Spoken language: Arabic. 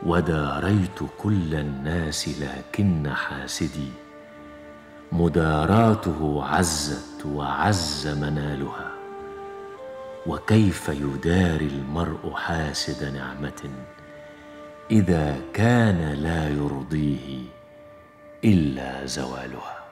وداريت كل الناس لكن حاسدي مداراته عزت وعز منالها. وكيف يداري المرء حاسد نعمة إذا كان لا يرضيه إلا زوالها.